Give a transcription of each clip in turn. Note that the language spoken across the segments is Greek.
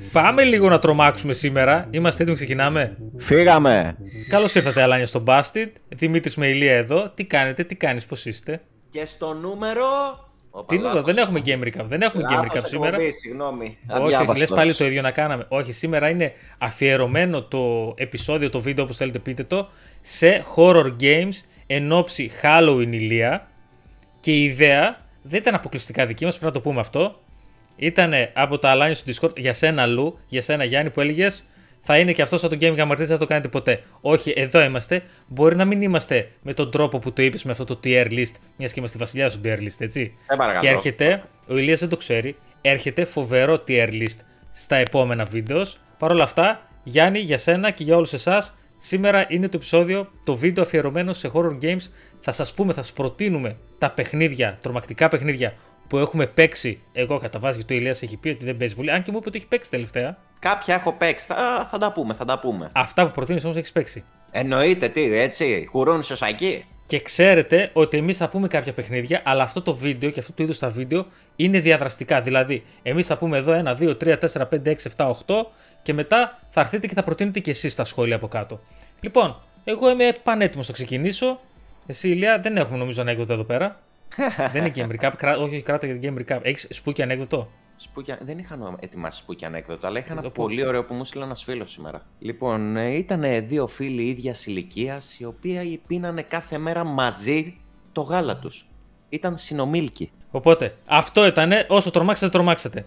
Πάμε λίγο να τρομάξουμε σήμερα. Είμαστε έτοιμοι, ξεκινάμε. Φύγαμε! Καλώς ήρθατε, Αλάνια, στο Busted. Δημήτρης με Ηλία εδώ. Τι κάνετε, τι κάνεις, πώς είστε? Και στο νούμερο. Τι νούμερο, δεν έχουμε Game Recap. Δεν έχουμε Game Recap σήμερα. Συγγνώμη. Όχι, λες πάλι το ίδιο να κάναμε. Όχι, σήμερα είναι αφιερωμένο το επεισόδιο, το βίντεο, όπως θέλετε πείτε το, σε horror games εν ώψη Halloween, Ηλία. Και η ιδέα δεν ήταν αποκλειστικά δική μας, πρέπει να το πούμε αυτό. Ήταν από τα Alliance στο Discord για σένα, Λου, για σένα, Γιάννη, που έλεγες θα είναι και αυτό σαν το Game Gammartis, δεν θα το κάνετε ποτέ. Όχι, εδώ είμαστε. Μπορεί να μην είμαστε με τον τρόπο που το είπες με αυτό το tier list, μιας και είμαστε βασιλιά στο tier list, έτσι. Και έρχεται, ο Ηλίας δεν το ξέρει, έρχεται φοβερό tier list στα επόμενα βίντεο. Παρ' όλα αυτά, Γιάννη, για σένα και για όλους εσάς, σήμερα είναι το επεισόδιο, το βίντεο αφιερωμένο σε horror games. Θα σας πούμε, θα σας προτείνουμε τα παιχνίδια, τρομακτικά παιχνίδια που έχουμε παίξει. Εγώ κατά βάση, γιατί ο Ηλίας έχει πει ότι δεν παίζει πολύ, αν και μου είπε ότι έχει παίξει τελευταία. Κάποια έχω παίξει. Θα τα πούμε, θα τα πούμε. Αυτά που προτείνεις όμως έχεις παίξει. Εννοείται, τι, έτσι. Χουρούν σωσακί. Και ξέρετε ότι εμείς θα πούμε κάποια παιχνίδια, αλλά αυτό το βίντεο και αυτό το είδος τα βίντεο είναι διαδραστικά. Δηλαδή, εμείς θα πούμε εδώ 1, 2, 3, 4, 5, 6, 7, 8 και μετά θα έρθετε και θα προτείνετε και εσείς τα σχόλια από κάτω. Λοιπόν, εγώ είμαι πανέτοιμος να ξεκινήσω. Εσύ, Ηλία, δεν έχουμε νομίζω ανέκδοτα εδώ πέρα. Δεν είναι Game Recap. Όχι, κράτα για Game Recap. Έχεις σπούκι ανέκδοτο? Δεν είχα ετοιμάσει σπούκι ανέκδοτο, αλλά είχα ένα πολύ ωραίο που μου στείλε ένα φίλο σήμερα. Λοιπόν, ήταν δύο φίλοι ίδιας ηλικίας, οι οποίοι πίνανε κάθε μέρα μαζί το γάλα τους. Ήταν συνομήλικοι. Οπότε, αυτό ήτανε. Όσο τρομάξατε, τρομάξατε.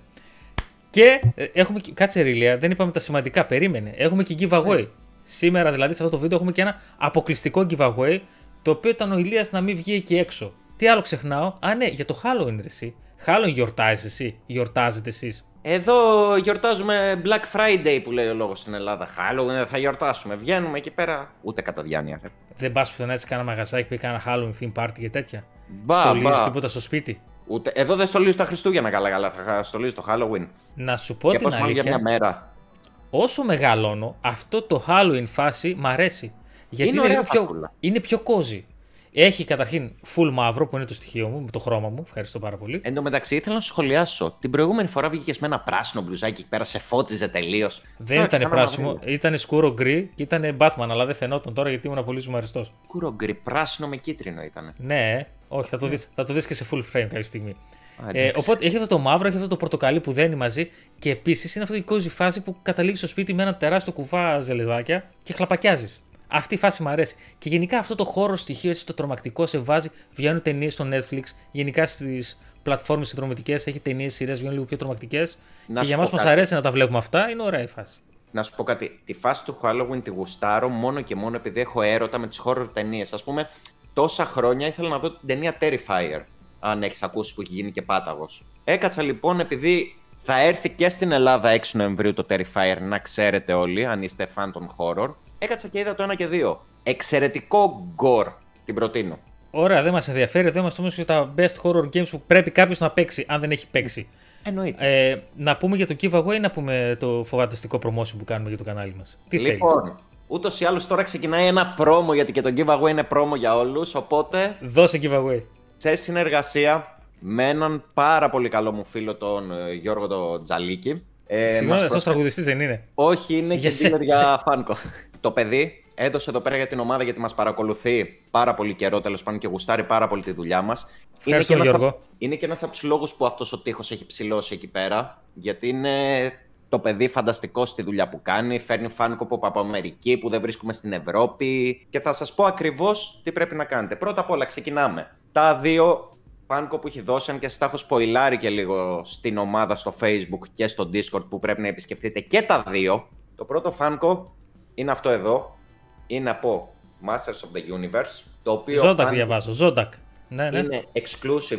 Και έχουμε. Κάτσε, ρε Ηλία, δεν είπαμε τα σημαντικά. Περίμενε. Έχουμε και giveaway. Σήμερα, δηλαδή, σε αυτό το βίντεο έχουμε και ένα αποκλειστικό giveaway. Το οποίο ήταν ο Ηλίας να μην βγει εκεί έξω. Τι άλλο ξεχνάω? Α, ναι, για το Halloween, ρε εσύ. Halloween γιορτάζεις εσύ? Γιορτάζετε εσείς? Εδώ γιορτάζουμε Black Friday που λέει ο λόγος στην Ελλάδα. Halloween δεν θα γιορτάσουμε. Βγαίνουμε εκεί πέρα ούτε κατά διάνοια. Δεν πας πουθενά έτσι κάνα μαγαζάκι που έχει κάνα Halloween theme party και τέτοια? Μπα. Στολίζεις τίποτα στο σπίτι? Ούτε. Εδώ δεν στολίζω τα Χριστούγεννα καλά. Θα στολίζω το Halloween. Να σου πω την αλήθεια. Για μια μέρα. Όσο μεγαλώνω, αυτό το Halloween φάση μ' αρέσει. Γιατί είναι πιο cozy. Έχει καταρχήν full μαύρο που είναι το στοιχείο μου, το χρώμα μου. Ευχαριστώ πάρα πολύ. Εν τω μεταξύ ήθελα να σου σχολιάσω. Την προηγούμενη φορά βγήκε με ένα πράσινο μπλουζάκι εκεί πέρα, σε φώτιζε τελείως. Δεν ήταν πράσινο, ήταν σκούρο γκρι και ήταν Batman, αλλά δεν φαινόταν τώρα γιατί ήμουν πολύ ζουμαριστός. Σκούρο γκρι, πράσινο με κίτρινο ήταν. Ναι, όχι, θα το δεις και σε full frame κάποια στιγμή. Οπότε έχει αυτό το μαύρο, έχει αυτό το πορτοκαλί που δένει μαζί και επίσης είναι αυτή η cozy φάση που καταλήγει στο σπίτι με ένα τεράστιο κουβά ζελεδάκια και χλαπακιάζεις. Αυτή η φάση μου αρέσει. Και γενικά αυτό το χώρο στοιχείο, έτσι το τρομακτικό, σε βάζει. Βγαίνουν ταινίες στο Netflix. Γενικά στις πλατφόρμες συνδρομητικές έχει ταινίες, σειρές, βγαίνουν λίγο πιο τρομακτικές. Και για μας μας αρέσει να τα βλέπουμε αυτά. Είναι ωραία η φάση. Να σου πω κάτι. Τη φάση του Halloween τη γουστάρω μόνο και μόνο επειδή έχω έρωτα με τις horror ταινίες. Ας πούμε, τόσα χρόνια ήθελα να δω την ταινία Terrifier. Αν έχεις ακούσει που έχει γίνει και πάταγος. Έκατσα λοιπόν επειδή θα έρθει και στην Ελλάδα 6 Νοεμβρίου το Terrifier, να ξέρετε όλοι, αν είστε fan των horror. Έκατσα και είδα το 1 και 2. Εξαιρετικό gore. Την προτείνω. Ωραία, δεν μας ενδιαφέρει. Εδώ είμαστε όμως για τα best horror games που πρέπει κάποιος να παίξει, αν δεν έχει παίξει. Εννοείται. Να πούμε για το giveaway ή να πούμε το φοβατιστικό promotion που κάνουμε για το κανάλι μας? Τι θέλεις? Λοιπόν, ούτως ή άλλως τώρα ξεκινάει ένα promo, γιατί και το giveaway είναι promo για όλους. Οπότε. Δώσε giveaway. Σε συνεργασία με έναν πάρα πολύ καλό μου φίλο, τον Γιώργο τον Τζαλίκη. Συγγνώμη, αυτός τραγουδιστής δεν είναι? Όχι, είναι και dealer για φάνκο. Το παιδί έδωσε εδώ πέρα για την ομάδα, γιατί μας παρακολουθεί πάρα πολύ καιρό, τέλος πάντων, και γουστάρει πάρα πολύ τη δουλειά μας. Ευχαριστώ, Γιώργο. Είναι και ένας από τους λόγους που αυτός ο τοίχος έχει ψηλώσει εκεί πέρα. Γιατί είναι το παιδί φανταστικό στη δουλειά που κάνει. Φέρνει φάνκο από Αμερική που δεν βρίσκουμε στην Ευρώπη. Και θα σας πω ακριβώς τι πρέπει να κάνετε. Πρώτα απ' όλα, ξεκινάμε. Τα δύο φάνκο που έχει δώσει, αν και σας τα έχω σποϊλάρει και λίγο στην ομάδα στο Facebook και στο Discord, που πρέπει να επισκεφτείτε και τα δύο. Το πρώτο φάνκο είναι αυτό εδώ. Είναι από Masters of the Universe. Το οποίο Zodak διαβάζω. Zodak. Ναι. Είναι exclusive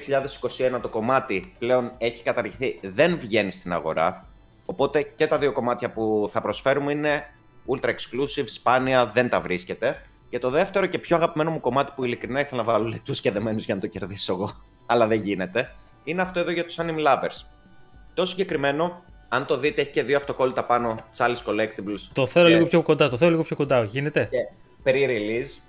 2021 το κομμάτι. Πλέον έχει καταργηθεί. Δεν βγαίνει στην αγορά. Οπότε και τα δύο κομμάτια που θα προσφέρουμε είναι ultra exclusive, σπάνια, δεν τα βρίσκεται. Και το δεύτερο και πιο αγαπημένο μου κομμάτι, που ειλικρινά ήθελα να βάλω λεπτούς και δεμένους για να το κερδίσω εγώ, αλλά δεν γίνεται, είναι αυτό εδώ για τους anime lovers. Το συγκεκριμένο, αν το δείτε, έχει και δύο αυτοκόλλητα πάνω, Charles Collectibles. Το θέλω λίγο πιο κοντά, γίνεται? Και pre-release.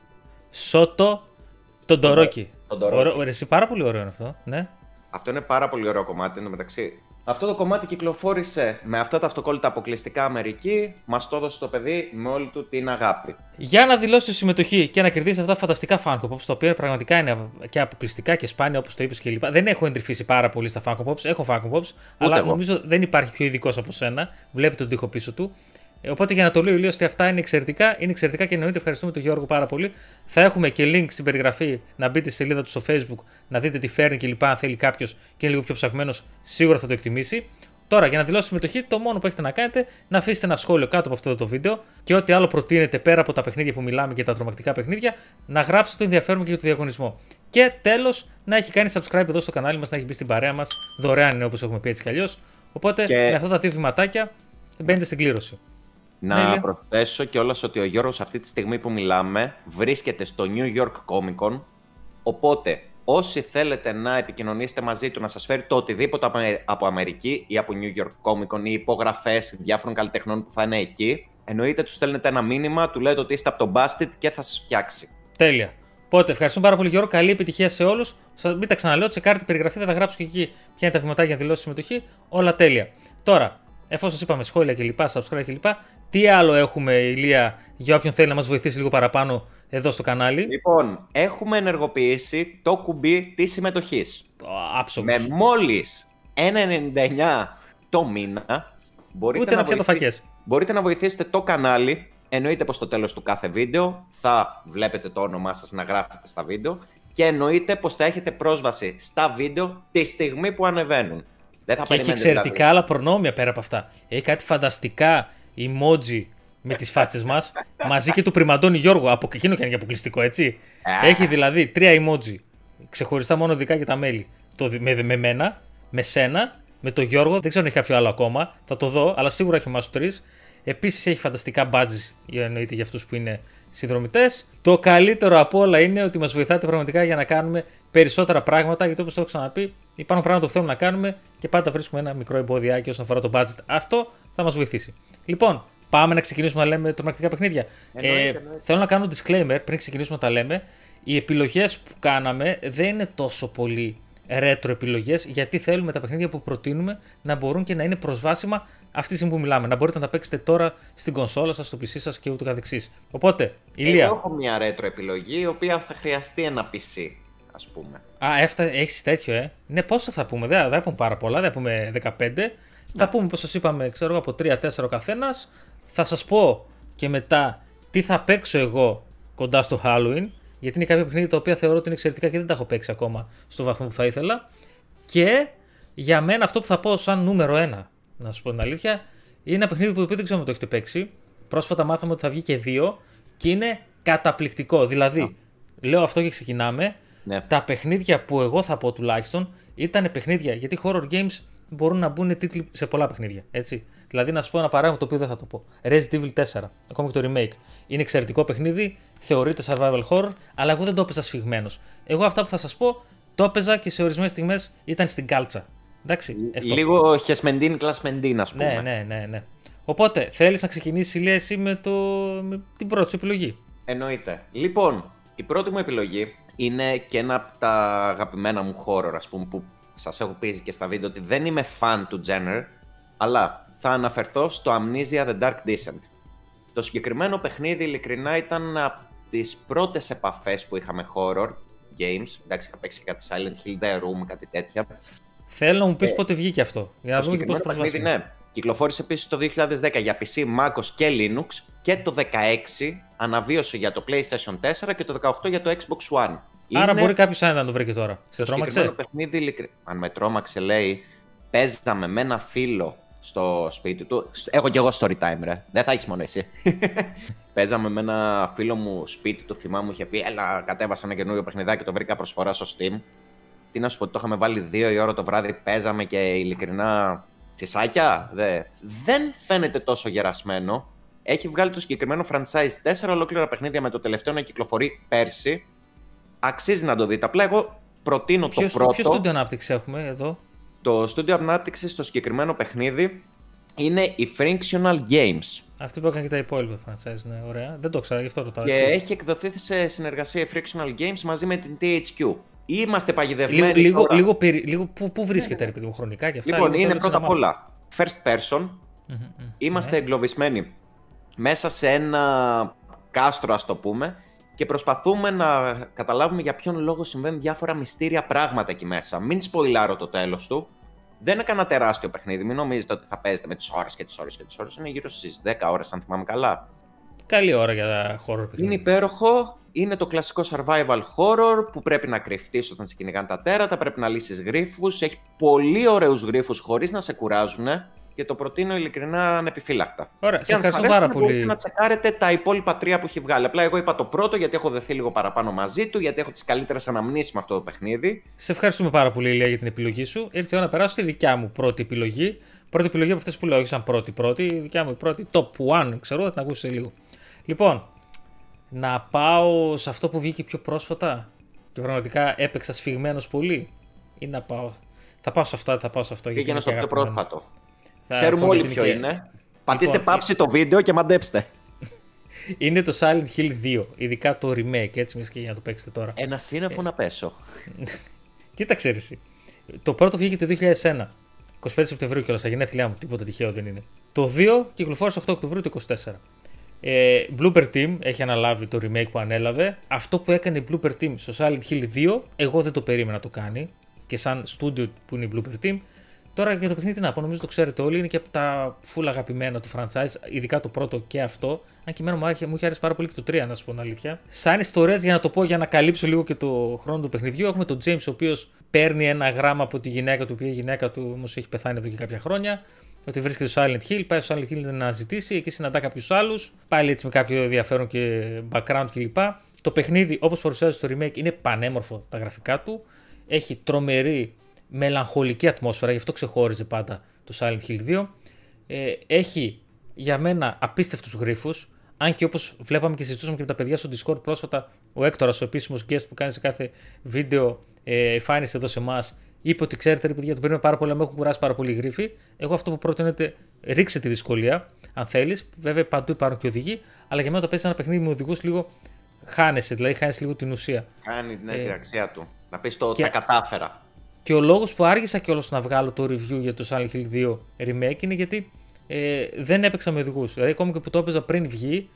Σότο Τοντορόκι. Εσύ, πάρα πολύ ωραίο είναι αυτό, ναι. Αυτό είναι πάρα πολύ ωραίο κομμάτι, εν τω μεταξύ. Αυτό το κομμάτι κυκλοφόρησε με αυτά τα αυτοκόλλητα αποκλειστικά Αμερική, μας το έδωσε το παιδί με όλη του την αγάπη. Για να δηλώσει συμμετοχή και να κερδίσει αυτά τα φανταστικά Funko Pops, τα οποία πραγματικά είναι και αποκλειστικά και σπάνια όπως το είπες κλπ. Δεν έχω εντρυφήσει πάρα πολύ στα Funko Pops, έχω Funko Pops, αλλά εγώ. νομίζω δεν υπάρχει πιο ειδικός από σένα. Βλέπετε τον τοίχο πίσω του. Οπότε για να το λέω, Ηλίας, ότι αυτά είναι εξαιρετικά και εννοείται ευχαριστούμε τον Γιώργο πάρα πολύ. Θα έχουμε και link στην περιγραφή να μπείτε στη σελίδα του στο Facebook, να δείτε τι φέρνει κλπ. Αν θέλει κάποιο και είναι λίγο πιο ψαγμένος, σίγουρα θα το εκτιμήσει. Τώρα, για να δηλώσει συμμετοχή, το μόνο που έχετε να κάνετε να αφήσετε ένα σχόλιο κάτω από αυτό το βίντεο και ό,τι άλλο προτείνετε πέρα από τα παιχνίδια που μιλάμε και τα τρομακτικά παιχνίδια, να γράψετε το ενδιαφέρον και για το διαγωνισμό. Και τέλος, να έχει κάνει subscribe εδώ στο κανάλι μας, να έχει μπει στην παρέα μας. Δωρεάν είναι όπως έχουμε πει έτσι κι αλλιώς. Οπότε με αυτά τα δύο βηματάκια μπαίνετε στην κλήρωση. Να προσθέσω κιόλας ότι ο Γιώργος αυτή τη στιγμή που μιλάμε βρίσκεται στο New York Comic Con. Οπότε όσοι θέλετε να επικοινωνήσετε μαζί του, να σας φέρει το οτιδήποτε από Αμερική ή από New York Comic Con ή υπογραφές διάφορων καλλιτεχνών που θα είναι εκεί, εννοείται του στέλνετε ένα μήνυμα, του λέτε ότι είστε από το Busted και θα σας φτιάξει. Τέλεια. Οπότε ευχαριστούμε πάρα πολύ, Γιώργο. Καλή επιτυχία σε όλους. Μην τα ξαναλέω, τσεκάρτε την περιγραφή, θα τα γράψω και εκεί ποια είναι τα βηματάκια για να δηλώσει συμμετοχή. Όλα τέλεια. Τώρα, εφόσον σας είπαμε σχόλια κλπ, subscribe κλπ, τι άλλο έχουμε, Ηλία, για όποιον θέλει να μας βοηθήσει λίγο παραπάνω εδώ στο κανάλι? Λοιπόν, έχουμε ενεργοποιήσει το κουμπί της συμμετοχής. Άψογος. Με μόλις 1,99 το μήνα μπορείτε να βοηθήσετε το κανάλι. Εννοείται πως στο τέλος του κάθε βίντεο θα βλέπετε το όνομά σας να γράφετε στα βίντεο και εννοείται πως θα έχετε πρόσβαση στα βίντεο τη στιγμή που ανεβαίνουν. Δεν θα και έχει εξαιρετικά άλλα προνόμια πέρα από αυτά. Έχει κάτι φανταστικά emoji με τις φάτσες μας, μαζί και του πριμαντώνει Γιώργο, από εκείνο και είναι και αποκλειστικό, έτσι. Έχει δηλαδή 3 emoji, ξεχωριστά μόνο δικά για τα μέλη. Με μένα, με σένα, με τον Γιώργο, δεν ξέρω αν έχει κάποιο άλλο ακόμα, θα το δω, αλλά σίγουρα έχει εμάς τους 3. Επίσης έχει φανταστικά badges, εννοείται για αυτούς που είναι συνδρομητές. Το καλύτερο από όλα είναι ότι μας βοηθάτε πραγματικά για να κάνουμε περισσότερα πράγματα, γιατί όπως το έχω ξαναπεί, υπάρχουν πράγματα που θέλουμε να κάνουμε και πάντα βρίσκουμε ένα μικρό εμποδιάκι όσον αφορά το budget. Αυτό θα μας βοηθήσει. Λοιπόν, πάμε να ξεκινήσουμε να λέμε τρομακτικά παιχνίδια. Θέλω να κάνω disclaimer πριν ξεκινήσουμε να τα λέμε. Οι επιλογές που κάναμε δεν είναι τόσο πολύ retro επιλογές, γιατί θέλουμε τα παιχνίδια που προτείνουμε να μπορούν και να είναι προσβάσιμα αυτή τη στιγμή που μιλάμε. Να μπορείτε να τα παίξετε τώρα στην κονσόλα σας, στο PC σας και ούτω καθεξής. Οπότε, Ηλία. Εγώ έχω μια retro επιλογή, η οποία θα χρειαστεί ένα PC, ας πούμε. Έχεις τέτοιο, Ναι, πόσο θα πούμε? Δεν θα πούμε πάρα πολλά, δεν θα πούμε 15. Θα πούμε, όπως σας είπαμε, ξέρω από 3-4 ο καθένας. Θα σας πω και μετά τι θα παίξω εγώ κοντά στο Halloween. Γιατί είναι κάποια παιχνίδια τα οποία θεωρώ ότι είναι εξαιρετικά και δεν τα έχω παίξει ακόμα στο βαθμό που θα ήθελα. Και για μένα αυτό που θα πω σαν νούμερο 1, να σας πω την αλήθεια, είναι ένα παιχνίδι που δεν ξέρω αν το έχετε παίξει. Πρόσφατα μάθαμε ότι θα βγει και 2 και είναι καταπληκτικό. Δηλαδή, λέω αυτό και ξεκινάμε. Ναι. Τα παιχνίδια που εγώ θα πω τουλάχιστον ήταν παιχνίδια, γιατί horror games μπορούν να μπουν τίτλοι σε πολλά παιχνίδια. Έτσι. Δηλαδή, να σας πω ένα παράδειγμα το οποίο δεν θα το πω. Resident Evil 4, ακόμα και το remake. Είναι εξαιρετικό παιχνίδι, θεωρείται survival horror, αλλά εγώ δεν το έπαιζα σφιγμένος. Εγώ αυτά που θα σας πω το έπαιζα και σε ορισμένες στιγμές ήταν στην κάλτσα. Εντάξει, λίγο χεσμεντίν, κλασμεντίν, ας πούμε. Ναι. Οπότε, θέλεις να ξεκινήσεις, Ηλία, εσύ με την πρώτη σου επιλογή? Εννοείται. Λοιπόν, η πρώτη μου επιλογή είναι και ένα από τα αγαπημένα μου horror, ας πούμε, που σας έχω πει και στα βίντεο ότι δεν είμαι fan του genre, αλλά θα αναφερθώ στο Amnesia The Dark Descent. Το συγκεκριμένο παιχνίδι, ειλικρινά, ήταν από τις πρώτες επαφές που είχαμε horror games. Εντάξει, είχα παίξει κάτι Silent Hill, The Room, κάτι τέτοια. Θέλω να μου πεις πότε βγήκε αυτό. Για να το συγκεκριμένο παιχνίδι, ναι. Κυκλοφόρησε επίσης το 2010 για PC, MacOS και Linux και το 2016 αναβίωσε για το PlayStation 4 και το 2018 για το Xbox One. Άρα μπορεί κάποιος να το βρει και τώρα. Σε τρόμαξε? Το παιχνίδι, αν με τρόμαξε, λέει, παίζαμε με ένα φίλο στο σπίτι του. Έχω κι εγώ story time, ρε. Δεν θα έχεις μόνο εσύ. Παίζαμε με ένα φίλο μου σπίτι του, θυμάμαι, μου είχε πει: έλα, κατέβασα ένα καινούριο παιχνιδάκι, το βρήκα προσφορά στο Steam. Τι να σου πω, το είχαμε βάλει 2 η ώρα το βράδυ, παίζαμε και ειλικρινά. Τσισάκια, δεν φαίνεται τόσο γερασμένο. Έχει βγάλει το συγκεκριμένο franchise 4 ολόκληρα παιχνίδια, με το τελευταίο να κυκλοφορεί πέρσι. Αξίζει να το δείτε. Απλά εγώ προτείνω το πρώτο. Ποιο στούντιο ανάπτυξη έχουμε εδώ? Το στούντιο ανάπτυξη στο συγκεκριμένο παιχνίδι είναι η Frictional Games. Αυτή που έκανε και τα υπόλοιπα franchise, ναι, ωραία. Δεν το ξέρω, γι' αυτό ρωτάω. Και έχει εκδοθεί σε συνεργασία η Frictional Games μαζί με την THQ. Είμαστε παγιδευμένοι. Λίγο πού βρίσκεται, ρε παιδί μου, χρονικά και αυτά. Λοιπόν, είναι πρώτα απ' όλα first person. Είμαστε εγκλωβισμένοι μέσα σε ένα κάστρο, ας το πούμε, και προσπαθούμε να καταλάβουμε για ποιον λόγο συμβαίνουν διάφορα μυστήρια πράγματα εκεί μέσα. Μην σποιλάρω το τέλος του. Δεν είναι κανένα τεράστιο παιχνίδι. Μην νομίζετε ότι θα παίζετε με τις ώρες και τις ώρες και τις ώρες. Είναι γύρω στις 10 ώρες, αν θυμάμαι καλά. Καλή ώρα για horror παιχνίδι. Είναι υπέροχο. Είναι το κλασικό survival horror που πρέπει να κρυφτείς όταν σε κυνηγάνε τα τέρατα, πρέπει να λύσεις γρίφους. Έχει πολύ ωραίους γρίφους χωρίς να σε κουράζουν και το προτείνω ειλικρινά ανεπιφύλακτα. Ωραία, σε ευχαριστώ πάρα πολύ. Μπορείτε να τσεκάρετε τα υπόλοιπα 3 που έχει βγάλει. Απλά εγώ είπα το πρώτο γιατί έχω δεθεί λίγο παραπάνω μαζί του, γιατί έχω τις καλύτερες αναμνήσεις με αυτό το παιχνίδι. Σε ευχαριστούμε πάρα πολύ, Ηλία, για την επιλογή σου. Ήρθε η ώρα να περάσω στη δικιά μου πρώτη επιλογή. Πρώτη επιλογή από αυτές που λέω, όχι σαν πρώτη. Η δικιά μου πρώτη, top 1, ξέρω, θα την ακούσετε λίγο. Λοιπόν, να πάω σε αυτό που βγήκε πιο πρόσφατα και πραγματικά έπαιξα σφιγμένος πολύ, ή να πάω. Θα πάω σε αυτό, θα πάω σε αυτό. Πήγαινε στο πιο πρόσφατο. Ξέρουμε όλοι ποιο είναι. Πατήστε Λοιπόν, πάψη το βίντεο και μαντέψτε. Είναι το Silent Hill 2, ειδικά το remake, έτσι μιας και για να το παίξετε τώρα. Ένα σύννεφο να πέσω. Κοίταξε εσύ. Το πρώτο βγήκε το 2001. 25 Σεπτεμβρίου κιόλας, στα γενέθλιά μου, τίποτα τυχαίο δεν είναι. Το 2 κυκλοφόρησε 8 Οκτωβρίου του 24. Blooper Team έχει αναλάβει το remake που ανέλαβε. Αυτό που έκανε η Blooper Team στο Silent Hill 2, εγώ δεν το περίμενα να το κάνει. Και σαν studio που είναι η Blooper Team. Τώρα για το παιχνίδι να πω, νομίζω το ξέρετε όλοι, είναι και από τα full αγαπημένα του franchise, ειδικά το πρώτο και αυτό. Αν και εμένα μου είχε αρέσει πάρα πολύ και το 3, να σου πω την αλήθεια. Σαν ιστορίες, για να το πω, για να καλύψω λίγο και το χρόνο του παιχνιδιού, έχουμε τον James, ο οποίος παίρνει ένα γράμμα από τη γυναίκα του, που η γυναίκα του όμως έχει πεθάνει εδώ και κάποια χρόνια. Ότι βρίσκεται στο Silent Hill, πάει στο Silent Hill να ζητήσει, εκεί συναντά κάποιους άλλους, πάλι έτσι με κάποιο ενδιαφέρον και background κλπ. Το παιχνίδι, όπως παρουσιάζει στο remake, είναι πανέμορφο τα γραφικά του. Έχει τρομερή μελαγχολική ατμόσφαιρα, γι' αυτό ξεχώριζε πάντα το Silent Hill 2. Έχει για μένα απίστευτους γρίφους, αν και όπως βλέπαμε και συζητούσαμε και με τα παιδιά στο Discord πρόσφατα, ο Έκτορας, ο επίσημος guest που κάνει σε κάθε βίντεο, εμφάνισε εδώ σε εμάς, είπε ότι ξέρετε ρε παιδιά, το παίρνουμε πάρα πολύ, αλλά με έχουν κουράσει πάρα πολύ γρίφοι. Εγώ αυτό που πρότεινα είναι ρίξε τη δυσκολία, αν θέλεις. Βέβαια παντού υπάρχουν και οδηγοί, αλλά για μένα το παίζει ένα παιχνίδι με οδηγούς λίγο χάνεσαι, δηλαδή χάνεις λίγο την ουσία. Κάνει την αξία του. Να πεις τα κατάφερα. Και ο λόγος που άργησα κιόλας να βγάλω το review για το Silent Hill 2 remake είναι γιατί δεν έπαιξα με οδηγούς. Δηλαδή, ακόμη και που το έπαιζα πριν βγει,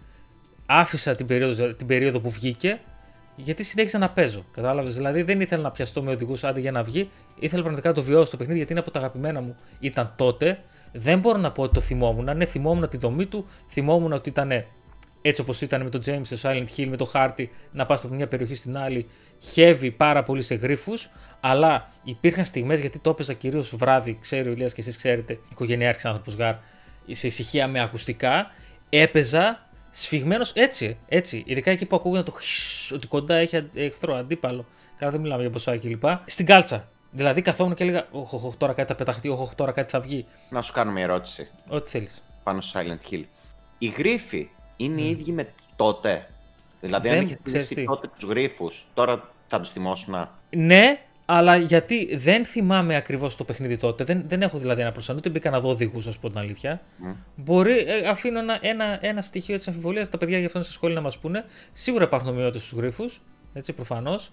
άφησα την περίοδο που βγήκε, γιατί συνέχισα να παίζω. Κατάλαβες. Δηλαδή, δεν ήθελα να πιαστώ με οδηγούς άντε για να βγει. Ήθελα πραγματικά να το βιώσω το παιχνίδι, γιατί είναι από τα αγαπημένα μου. Ήταν τότε. Δεν μπορώ να πω ότι το θυμόμουν. Ναι, θυμόμουν τη δομή του, θυμόμουν ότι ήταν έτσι όπως ήταν με το James σε Silent Hill, με το χάρτη να πας από μια περιοχή στην άλλη, heavy πάρα πολύ σε γρίφους, αλλά υπήρχαν στιγμές, γιατί το έπαιζα κυρίως βράδυ, ξέρει ο Ηλίας και εσείς ξέρετε, οικογενειάρχης άνθρωπος γάρ, σε ησυχία με ακουστικά, έπαιζα σφιγμένος έτσι, ειδικά εκεί που ακούγονταν το ότι κοντά έχει εχθρό, αντίπαλο, καλά δεν μιλάμε για μποσάκι κλπ. Στην κάλτσα. Δηλαδή καθόμουν και έλεγα, όχι τώρα κάτι θα πεταχτεί, όχι τώρα κάτι θα βγει. Να σου κάνω μια ερώτηση. Ό,τι θέλεις. Πάνω στο Silent Hill. Οι γρίφοι είναι οι ίδιοι με τότε. Δηλαδή, αν είχε θυμίσει τότε τους γρίφους, τώρα θα τους θυμώσουν. Ναι, αλλά γιατί δεν θυμάμαι ακριβώς το παιχνίδι τότε. Δεν έχω δηλαδή ένα προσανού, ούτε μπήκα να δω οδηγούς, να σου πω την αλήθεια. Μπορεί, αφήνω ένα στοιχείο της αμφιβολίας, τα παιδιά γι' αυτό είναι στα σχόλια να μας πούνε. Σίγουρα υπάρχουν ομοιότητες στους γρίφους, έτσι προφανώς.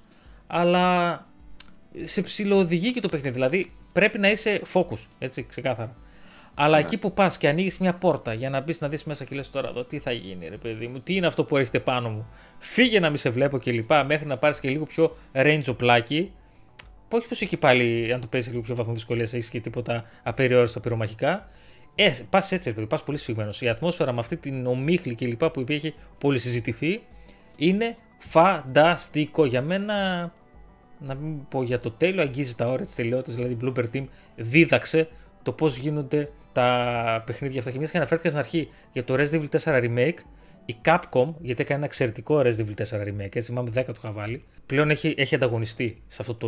Αλλά σε ψιλοοδηγεί και το παιχνίδι. Δηλαδή πρέπει να είσαι focus, έτσι ξεκάθαρα. Αλλά εκεί που πας και ανοίγεις μια πόρτα για να μπεις να δεις μέσα και λες τώρα εδώ τι θα γίνει, ρε παιδί μου, τι είναι αυτό που έρχεται πάνω μου. Φύγε να μην σε βλέπω κλπ. Μέχρι να πάρεις και λίγο πιο range οπλάκι. Όχι πως εκεί πάλι, αν το παίζεις λίγο πιο βαθμό δυσκολίας, έχεις και τίποτα απεριόριστα πυρομαχικά. Πας έτσι, ρε παιδί, πας πολύ σφιγμένος. Η ατμόσφαιρα με αυτή την ομίχλη κλπ. Που έχει πολύ συζητηθεί είναι φανταστικό. Για μένα, να μην πω για το τέλειο, αγγίζει τα όρια της τελειότητας. Δηλαδή, η Blooper Team δίδαξε το πώς γίνονται τα παιχνίδια αυτά. Και μιας και αναφέρθηκα στην αρχή για το Resident Evil 4 Remake, η Capcom, γιατί έκανε ένα εξαιρετικό Resident Evil 4 Remake, έτσι θυμάμαι 10 το είχα βάλει, πλέον έχει ανταγωνιστεί σε αυτό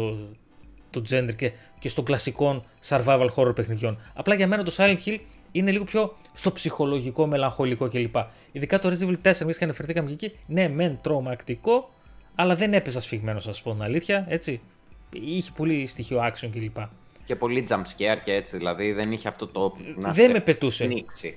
το gender και στο κλασικών survival horror παιχνιδιών. Απλά για μένα το Silent Hill είναι λίγο πιο στο ψυχολογικό, μελαγχολικό κλπ. Ειδικά το Resident Evil 4, μιας και αναφερθήκαμε εκεί, ναι, μεν τρομακτικό, αλλά δεν έπαιζα σφιγμένο, να σας πω την αλήθεια, έτσι. Είχε πολύ στοιχείο action κλπ. Και πολύ jump scare και έτσι, δηλαδή δεν είχε αυτό το να δεν σε με πετούσε. πνίξει.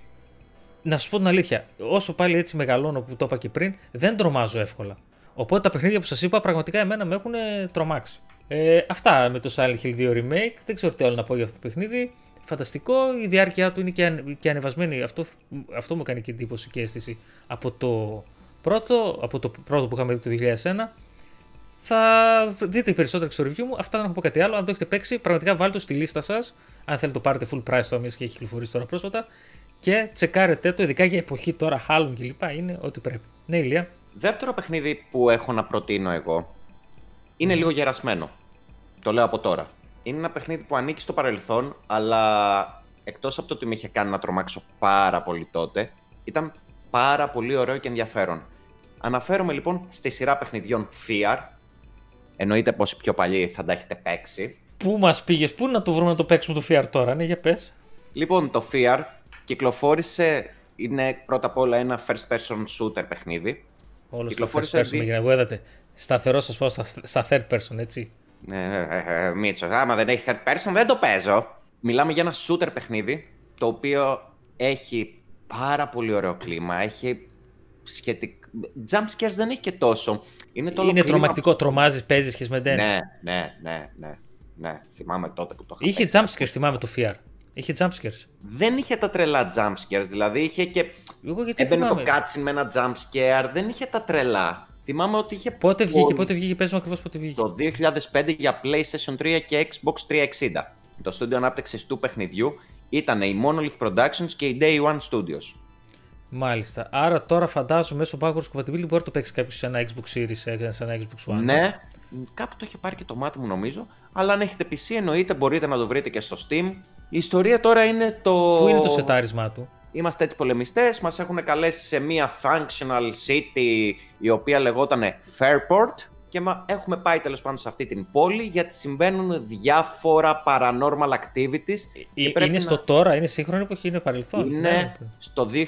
Να σου πω την αλήθεια, όσο πάλι έτσι μεγαλώνω που το είπα και πριν, δεν τρομάζω εύκολα. Οπότε τα παιχνίδια που σας είπα πραγματικά εμένα με έχουν τρομάξει. Αυτά με το Silent Hill 2 Remake. Δεν ξέρω τι άλλο να πω για αυτό το παιχνίδι. Φανταστικό, η διάρκεια του είναι και ανεβασμένη. Αυτό μου έκανε και εντύπωση και αίσθηση από το πρώτο που είχαμε δει το 2001. Θα δείτε περισσότερα στο review μου. Αυτά δεν έχω πω κάτι άλλο. Αν το έχετε παίξει, πραγματικά βάλτε το στη λίστα σας. Αν θέλετε το πάρετε full price τώρα, και έχει κυκλοφορήσει τώρα πρόσφατα. Και τσεκάρετε το, ειδικά για εποχή τώρα, Halloween κλπ. Είναι ό,τι πρέπει. Ναι, Ηλία. Δεύτερο παιχνίδι που έχω να προτείνω εγώ είναι λίγο γερασμένο. Το λέω από τώρα. Είναι ένα παιχνίδι που ανήκει στο παρελθόν, αλλά εκτός από το ότι με είχε κάνει να τρομάξω πάρα πολύ τότε, ήταν πάρα πολύ ωραίο και ενδιαφέρον. Αναφέρομαι λοιπόν στη σειρά παιχνιδιών Fear. Εννοείται πως οι πιο παλιοί θα τα έχετε παίξει. Πού μας πήγες, πού να το βρούμε να το παίξουμε το Fear τώρα, ναι, για πες. Λοιπόν, το Fear κυκλοφόρησε, είναι πρώτα απ' όλα ένα first person shooter παιχνίδι. Όλο στο first person, εγώ είδατε. Σταθερό σας πάω στα third person, έτσι. Μίτσος, άμα δεν έχει third person δεν το παίζω. Μιλάμε για ένα shooter παιχνίδι, το οποίο έχει πάρα πολύ ωραίο κλίμα, έχει σχετικά... Jump scares δεν έχει και τόσο. Είναι τρομακτικό, τρομάζεις, παίζεις και σμεντένει. Ναι, θυμάμαι τότε που το είχα. Είχε jump scares, θυμάμαι το Fear. Είχε jump scares. Δεν είχε τα τρελά jump scares, δηλαδή είχε και... Έμπαινε το cutscene με ένα jump scare, δεν είχε τα τρελά. Θυμάμαι ότι είχε... Πότε βγήκε, πες μου ακριβώς πότε βγήκε. Το 2005 για PlayStation 3 και Xbox 360. Το στούντιο ανάπτυξης του παιχνιδιού ήταν η Monolith Productions και η Day One Studios. Μάλιστα. Άρα τώρα φαντάζομαι μέσω backwards compatibility μπορεί να το παίξει κάποιο σε ένα Xbox Series, σε ένα Xbox One. Ναι, κάπου το είχε πάρει και το μάτι μου νομίζω. Αλλά αν έχετε PC εννοείται μπορείτε να το βρείτε και στο Steam. Η ιστορία τώρα είναι το... Πού είναι το σετάρισμά του? Είμαστε έτσι πολεμιστές, μας έχουν καλέσει σε μια functional city η οποία λεγόταν Fairport και έχουμε πάει τέλος πάντων σε αυτή την πόλη γιατί συμβαίνουν διάφορα paranormal activities. Είναι στο τώρα, είναι σύγχρονη εποχή, είναι παρελθόν. Είναι στο 2025.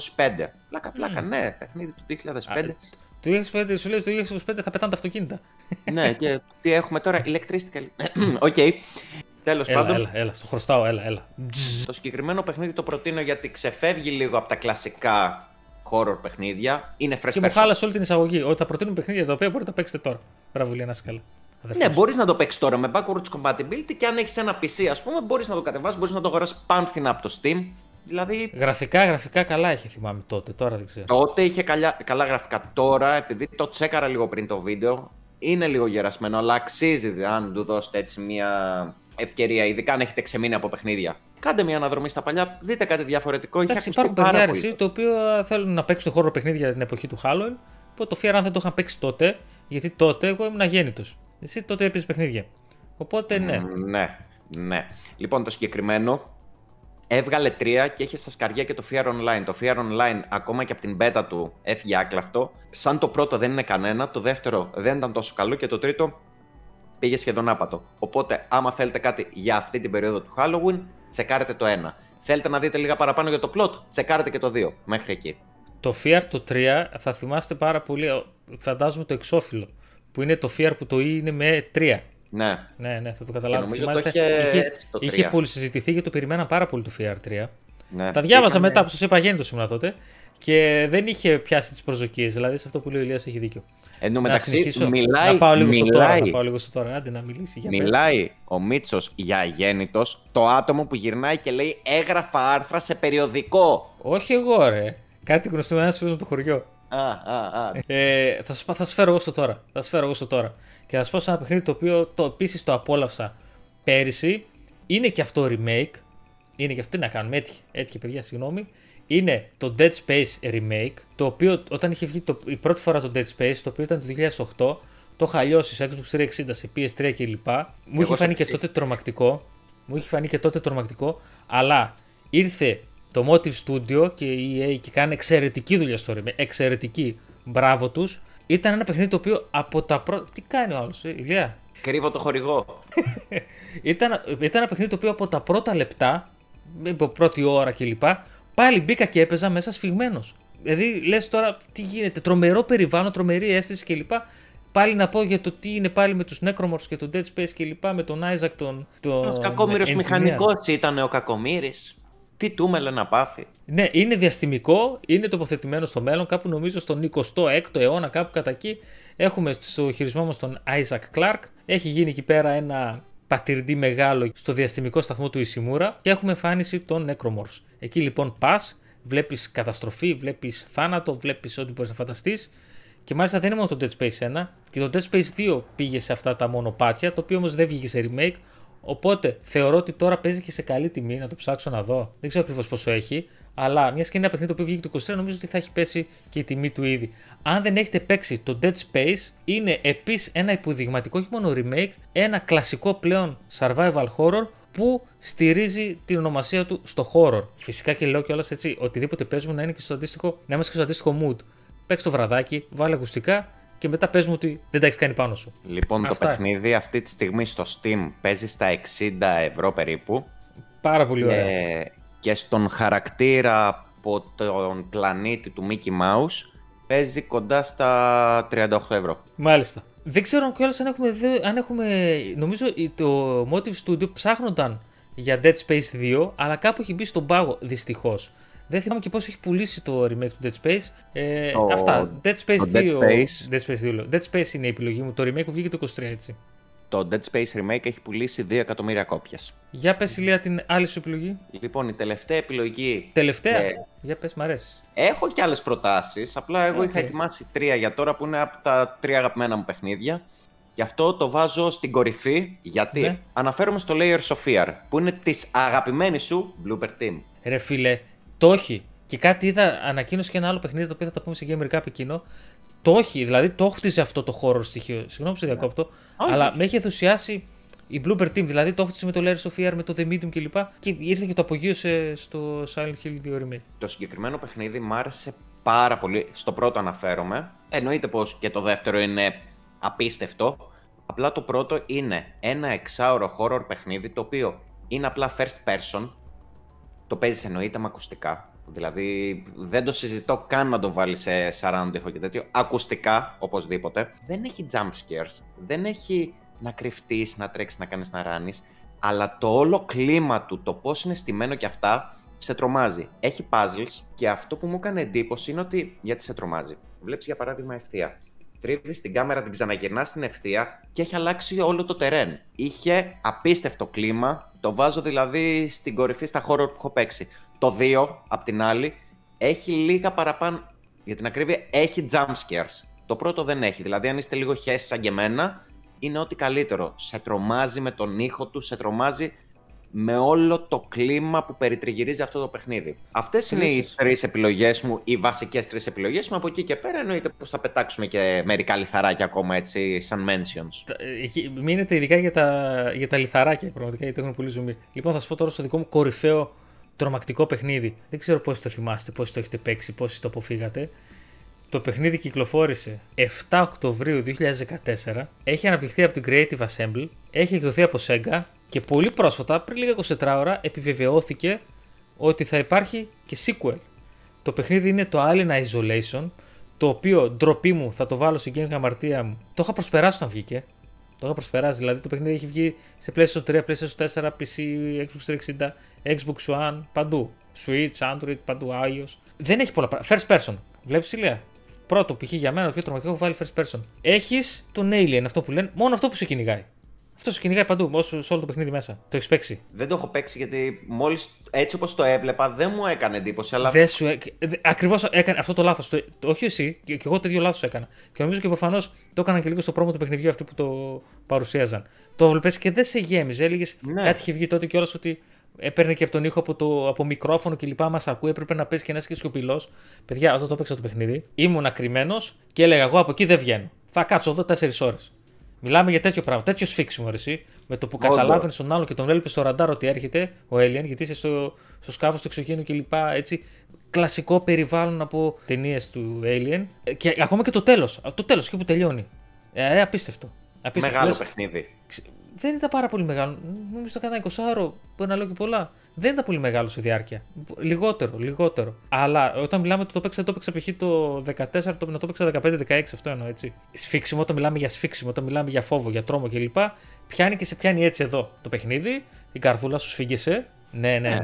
Πλάκα, ναι, παιχνίδι του 2005. Το 2025, σου λέει το 2025 θα πετάνε τα αυτοκίνητα. Ναι, και τι έχουμε τώρα, electrical. Οκ. Τέλος πάντων. Έλα, στο χρωστάω, έλα. Το συγκεκριμένο παιχνίδι το προτείνω γιατί ξεφεύγει λίγο από τα κλασικά horror παιχνίδια. Είναι fresh. Και μου χάλασε όλη την εισαγωγή. Ότι θα προτείνουμε παιχνίδια τα οποία μπορείτε να παίξετε τώρα. Μπράβο, Λία, να είσαι καλά. Ναι, μπορείς να το παίξεις τώρα με backwards compatibility και αν έχεις ένα PC, ας πούμε, μπορείς να το κατεβάσεις, μπορείς να το αγοράσεις πάνθυνα από το Steam. Δηλαδή... Γραφικά καλά είχε, θυμάμαι τότε, τώρα δεν ξέρω. Τότε είχε καλά γραφικά. Τώρα, επειδή το τσέκαρα λίγο πριν το βίντεο, είναι λίγο γερασμένο, αλλά αξίζει αν του δώσετε έτσι μια ευκαιρία, ειδικά αν έχετε ξεμείνει από παιχνίδια. Κάντε μια αναδρομή στα παλιά, δείτε κάτι διαφορετικό. Εντάξει, υπάρχουν παιδιά το οποίο θέλουν να παίξουν χώρο παιχνίδια την εποχή του Halloween, που το Fear αν δεν το είχαν παίξει τότε, γιατί τότε εγώ ήμουν αγέννητος. Εσύ τότε έπαιζες παιχνίδια. Οπότε ναι. Ναι. Λοιπόν, το συγκεκριμένο έβγαλε 3 και έχει στα σκαριά και το Fear Online. Το Fear Online, ακόμα και από την beta του, έφυγε άκλαυτο. Σαν το πρώτο δεν είναι κανένα, το δεύτερο δεν ήταν τόσο καλό και το τρίτο πήγε σχεδόν άπατο. Οπότε, άμα θέλετε κάτι για αυτή την περίοδο του Halloween, τσεκάρετε το 1. Θέλετε να δείτε λίγα παραπάνω για το plot, τσεκάρετε και το 2. Μέχρι εκεί. Το Fear το 3 θα θυμάστε πάρα πολύ, φαντάζομαι το εξώφυλλο. Που είναι το Fear που το E είναι με 3. Ναι, θα το καταλάβετε. Νομίζω είχε πολύ συζητηθεί και το περιμέναν πάρα πολύ το Fear 3. Ναι. Τα διάβαζα μετά που σας είπα γέννητος ήμουν τότε και δεν είχε πιάσει τις προσδοκίες. Δηλαδή σε αυτό που λέει ο Ηλίας έχει δίκιο. Εν τω μεταξύ, να πάω λίγο στο τώρα. Άντε να μιλήσει για μιλάει ο Μίτσος για αγέννητος, το άτομο που γυρνάει και λέει έγραφα άρθρα σε περιοδικό. Όχι εγώ, ρε. Κάτι γνωστό με ένα φίλο από το χωριό. Θα σας φέρω εγώ στο τώρα. Και θα σας πω σε ένα παιχνίδι το οποίο επίσης το απόλαυσα πέρυσι. Είναι και αυτό remake. Είναι και αυτό, τι να κάνουμε, έτυχε παιδιά, συγγνώμη. Είναι το Dead Space remake, το οποίο όταν είχε βγει η πρώτη φορά το Dead Space, το οποίο ήταν το 2008, το είχα λιώσει σε Xbox 360, σε PS3 κλπ. Μου είχε φανεί και τότε τρομακτικό. Αλλά ήρθε το Motive Studio και η EA και κάνει εξαιρετική δουλειά στο remake. Εξαιρετική. Μπράβο τους. Ήταν ένα παιχνίδι το οποίο από τα πρώτα. Τι κάνει ο άλλος, Ηλία? Κρύβω το χορηγό. Ήταν ένα παιχνίδι το οποίο από τα πρώτα λεπτά, από πρώτη ώρα κλπ. Πάλι μπήκα και έπαιζα μέσα σφιγμένος. Δηλαδή λες τώρα τι γίνεται, τρομερό περιβάλλον, τρομερή αίσθηση κλπ. Πάλι να πω για το τι είναι πάλι με τους Necromorphs και το Dead Space κλπ. Με τον Isaac τον Ένας κακόμοιρος μηχανικός ήταν ο κακομοίρης. Τι του με να πάθει. Ναι, είναι διαστημικό, είναι τοποθετημένο στο μέλλον, κάπου νομίζω στον 26ο αιώνα, κάπου κατά εκεί. Έχουμε στο χειρισμό μας τον Isaac Clarke. Έχει γίνει εκεί πέρα ένα πατηρντή μεγάλο στο διαστημικό σταθμό του Ισιμούρα και έχουμε εμφάνιση των Necromorphs. Εκεί λοιπόν πας, βλέπεις καταστροφή, βλέπεις θάνατο, βλέπεις ό,τι μπορείς να φανταστείς. Και μάλιστα δεν είναι μόνο το Dead Space 1, και το Dead Space 2 πήγε σε αυτά τα μονοπάτια, το οποίο όμως δεν βγήκε σε remake. Οπότε θεωρώ ότι τώρα παίζει και σε καλή τιμή, να το ψάξω να δω. Δεν ξέρω ακριβώς πόσο έχει, αλλά μια και είναι ένα παιχνίδι το οποίο βγήκε το 23, νομίζω ότι θα έχει πέσει και η τιμή του ήδη. Αν δεν έχετε παίξει το Dead Space, είναι επίσης ένα υποδειγματικό, όχι μόνο remake, ένα κλασικό πλέον survival horror που στηρίζει την ονομασία του στο horror. Φυσικά και λέω κιόλας έτσι, οτιδήποτε παίζουμε να είμαστε και στο αντίστοιχο mood. Παίξ το βραδάκι, βάλε ακουστικά και μετά πες μου ότι δεν τα έχεις κάνει πάνω σου. Λοιπόν, το παιχνίδι αυτή τη στιγμή στο Steam παίζει στα 60€ περίπου. Πάρα πολύ ωραία. Και στον χαρακτήρα από τον πλανήτη του Mickey Mouse παίζει κοντά στα 38€. Μάλιστα. Δεν ξέρω κιόλας αν έχουμε. Νομίζω το Motive Studio ψάχνονταν για Dead Space 2, αλλά κάπου έχει μπει στον πάγο δυστυχώς. Δεν θυμάμαι και πώς έχει πουλήσει το remake του Dead Space. Αυτά. Dead Space 2. Dead Space 2. Dead Space είναι η επιλογή μου. Το remake που βγήκε το 23, έτσι. Το Dead Space remake έχει πουλήσει 2 εκατομμύρια κόπιες. Για πες, Ηλία, την άλλη σου επιλογή. Λοιπόν, η τελευταία επιλογή. Τελευταία. Για πες, μ' αρέσει. Έχω και άλλες προτάσεις. Απλά εγώ είχα ετοιμάσει 3 για τώρα που είναι από τα 3 αγαπημένα μου παιχνίδια. Γι' αυτό το βάζω στην κορυφή. Γιατί αναφέρομαι στο Layers of Fear, που είναι της αγαπημένης σου Bloober Team. Ρε φίλε, το έχει. Και κάτι είδα, ανακοίνωσε και ένα άλλο παιχνίδι το οποίο θα το πούμε σε Gamer Cup εκείνο. Το έχει, δηλαδή το χτίζει αυτό το horror στοιχείο. Συγγνώμη που σε διακόπτω, αλλά με έχει ενθουσιάσει η Bloober Team. Δηλαδή το χτίζει με το Layers of Fear, με το The Medium κλπ. Και ήρθε και το απογείωσε στο Silent Hill 2 Remake. Το συγκεκριμένο παιχνίδι μου άρεσε πάρα πολύ. Στο πρώτο αναφέρομαι. Εννοείται πως και το δεύτερο είναι απίστευτο. Απλά το πρώτο είναι ένα 6ωρο horror παιχνίδι το οποίο είναι απλά first person. Το παίζεις εννοείται με ακουστικά. Δηλαδή δεν το συζητώ καν να το βάλει σε surround ήχο και τέτοιο. Ακουστικά, οπωσδήποτε. Δεν έχει jump scares. Δεν έχει να κρυφτείς, να τρέξεις, να κάνεις να ράνεις. Αλλά το όλο κλίμα του, το πώς είναι στημένο και αυτά, σε τρομάζει. Έχει puzzles και αυτό που μου έκανε εντύπωση είναι ότι. Γιατί σε τρομάζει. Βλέπεις για παράδειγμα ευθεία. Τρίβεις την κάμερα, την ξαναγυρνάς στην ευθεία και έχει αλλάξει όλο το terrain. Είχε απίστευτο κλίμα. Το βάζω δηλαδή στην κορυφή στα horror που έχω παίξει. Το 2, απ' την άλλη, έχει λίγα παραπάνω. Για την ακρίβεια, έχει jump scares. Το πρώτο δεν έχει. Δηλαδή, αν είστε λίγο χέσεις σαν και εμένα, είναι ό,τι καλύτερο. Σε τρομάζει με τον ήχο του, σε τρομάζει με όλο το κλίμα που περιτριγυρίζει αυτό το παιχνίδι. Αυτές είναι οι 3 επιλογές μου, οι βασικές 3 επιλογές μου. Από εκεί και πέρα εννοείται πως θα πετάξουμε και μερικά λιθαράκια ακόμα έτσι, σαν mentions. Μείνετε ειδικά για τα λιθαράκια, πραγματικά, γιατί έχουν πολύ ζουμί. Λοιπόν, θα σας πω τώρα στο δικό μου κορυφαίο τρομακτικό παιχνίδι. Δεν ξέρω πώς το θυμάστε, πώς το έχετε παίξει, πώς το αποφύγατε. Το παιχνίδι κυκλοφόρησε 7 Οκτωβρίου 2014, έχει αναπτυχθεί από την Creative Assembly, έχει εκδοθεί από Sega και πολύ πρόσφατα, πριν λίγα 24 ώρα, επιβεβαιώθηκε ότι θα υπάρχει και sequel. Το παιχνίδι είναι το Alien Isolation, το οποίο ντροπή μου θα το βάλω στην Game αμαρτία μου. Το είχα προσπεράσει όταν βγήκε. Το είχα προσπεράσει, δηλαδή το παιχνίδι έχει βγει σε PlayStation 3, PlayStation 4, PC, Xbox 360, Xbox One, παντού. Switch, Android, παντού, iOS. Δεν έχει πολλά πράγματα. First person. Βλέπεις, Ηλία. Πρώτο π.χ. για μένα, το πιο τρομακτικό, έχω βάλει first person. Έχεις τον Alien, αυτό που λένε, μόνο αυτό που σε κυνηγάει. Αυτό σε κυνηγάει παντού, σε όλο το παιχνίδι μέσα. Το έχεις παίξει? Δεν το έχω παίξει γιατί μόλις έτσι όπως το έβλεπα δεν μου έκανε εντύπωση. Αλλά... Ακριβώς έκανε αυτό το λάθος. Όχι εσύ, και εγώ το ίδιο λάθος έκανα. Και νομίζω και προφανώς το έκαναν και λίγο στο πρόμο του παιχνιδιού αυτοί που το παρουσίαζαν. Το έβλεπες και δεν σε γέμιζε. Έλεγες κάτι είχε βγει τότε κιόλας ότι έπαιρνε και από τον ήχο από μικρόφωνο και λοιπά. Μας ακούει, έπρεπε να παίζει και να είσαι και σιωπηλός. Παιδιά, όταν το έπαιξα το παιχνίδι, ήμουν ακριμένος και έλεγα εγώ από εκεί δεν βγαίνω. Θα κάτσω εδώ 4 ώρες. Μιλάμε για τέτοιο πράγμα, τέτοιο σφίξιμο εσύ. Με το που καταλάβαινε τον άλλον και τον έλειπε στο ραντάρ ότι έρχεται ο Alien, γιατί είσαι στο σκάφος του εξωγήινου κλπ. Έτσι. Κλασικό περιβάλλον από ταινίες του Alien. Και ακόμα και το τέλος. Το τέλος, εκεί που τελειώνει. Απίστευτο. Μεγάλο παιχνίδι. Δεν ήταν πάρα πολύ μεγάλο. Νομίζω ότι έκανα 20ωρο, που να λέω και πολλά. Δεν ήταν πολύ μεγάλο σε διάρκεια. Λιγότερο. Αλλά όταν μιλάμε ότι το παίξα π.χ. το 14, να το παίξα 15-16, αυτό εννοώ έτσι. Σφίξιμο, όταν μιλάμε για σφίξιμο, όταν μιλάμε για φόβο, για τρόμο κλπ. Πιάνει και σε πιάνει έτσι εδώ το παιχνίδι. Η καρδούλα σου σφίγγεσαι. Ναι.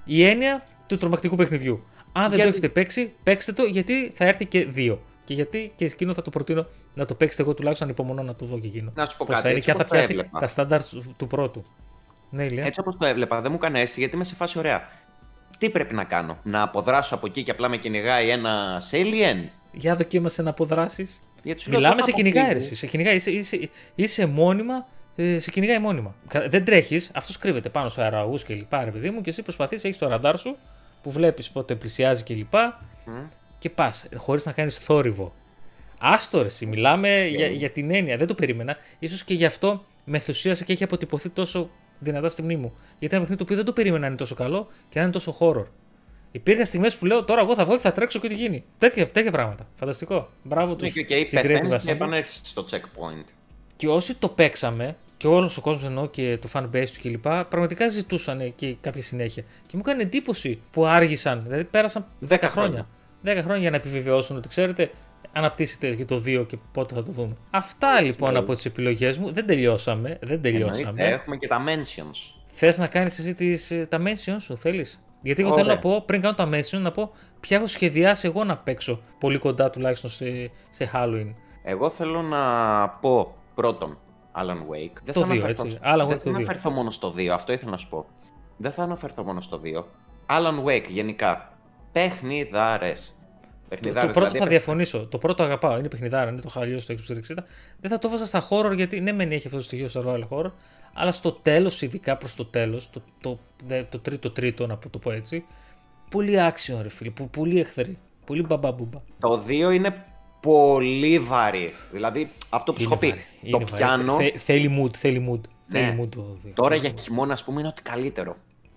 η έννοια του τρομακτικού παιχνιδιού. Αν δεν το έχετε παίξει, παίξτε το, γιατί θα έρθει και 2. Και γιατί και εκείνο θα το προτείνω να το παίξετε. Εγώ τουλάχιστον ανυπομονώ να το δω και εκείνο. Να σου πω πώς κάτι. θα είναι και αν θα πιάσει τα στάνταρ του πρώτου. Ναι, Ηλία. Έτσι όπως το έβλεπα, δεν μου έκανε αίσθηση γιατί είμαι σε φάση ωραία. Τι πρέπει να κάνω, να αποδράσω από εκεί και απλά με κυνηγάει ένα alien? Για δοκίμασε να αποδράσεις. Μιλάμε σε κυνηγάει, ρε. Σε κυνηγάει, είσαι μόνιμα. Σε κυνηγάει μόνιμα. Δεν τρέχεις, αυτός κρύβεται πάνω σε αεραγούς και λοιπά, ρε παιδί μου, και εσύ προσπαθείς, έχεις το ραντάρ σου που βλέπεις πότε πλησιάζει και λοιπά. Και πας, χωρίς να κάνεις θόρυβο. Άστο ρε, μιλάμε για την έννοια, δεν το περίμενα. Ίσως και γι' αυτό με ενθουσίασε και έχει αποτυπωθεί τόσο δυνατά στη μνήμη μου. Γιατί ένα παιχνίδι το οποίο δεν το περίμενα να είναι τόσο καλό και να είναι τόσο horror. Υπήρχαν στιγμές που λέω τώρα εγώ θα βγω και θα τρέξω και ό,τι γίνει. Τέτοια πράγματα. Φανταστικό. Μπράβο τους. Και πεθαίνεις και επανέρχεσαι στο checkpoint. Και όσοι το παίξαμε, και όλος ο κόσμος εννοώ και το fanbase του κλπ., πραγματικά ζητούσαν και κάποια συνέχεια. Και μου έκανε εντύπωση που άργησαν. Δηλαδή πέρασαν 10 χρόνια. 10 χρόνια για να επιβεβαιώσουν ότι ξέρετε, αναπτύσσεται για το 2 και πότε θα το δούμε. Αυτά λοιπόν από τις επιλογές μου. Δεν τελειώσαμε. Έχουμε και τα mentions. Θες να κάνεις εσύ τα mentions σου, θέλεις? Γιατί εγώ θέλω να πω, πριν κάνω τα mentions, να πω ποια έχω σχεδιάσει εγώ να παίξω πολύ κοντά τουλάχιστον σε Halloween. Εγώ θέλω να πω πρώτον Alan Wake. Δεν θα αναφερθώ μόνο στο 2, αυτό ήθελα να σου πω. Δεν θα αναφερθώ μόνο στο 2. Alan Wake γενικά. Παιχνιδάρες. Το πρώτο δηλαδή, θα διαφωνήσω. Το πρώτο αγαπάω. Είναι παιχνιδάρα, είναι το χαλιό στο Xbox 360. Δεν θα το βάζα στα horror γιατί ναι, μεν έχει αυτό το στοιχείο survival horror. Αλλά στο τέλος, ειδικά προς το τέλος, το τρίτο, να το πω έτσι. Πολύ άξιο, ρε φίλε. Πολύ εχθρή. Πολύ μπαμπαμπούμπα. Το 2 είναι πολύ βαρύ. Δηλαδή αυτό που σου έχω πει. Το πιάνω. Θέλει mood. Θέλει mood το 2. Τώρα για χειμώνα, α πούμε, είναι ότι καλύτερο.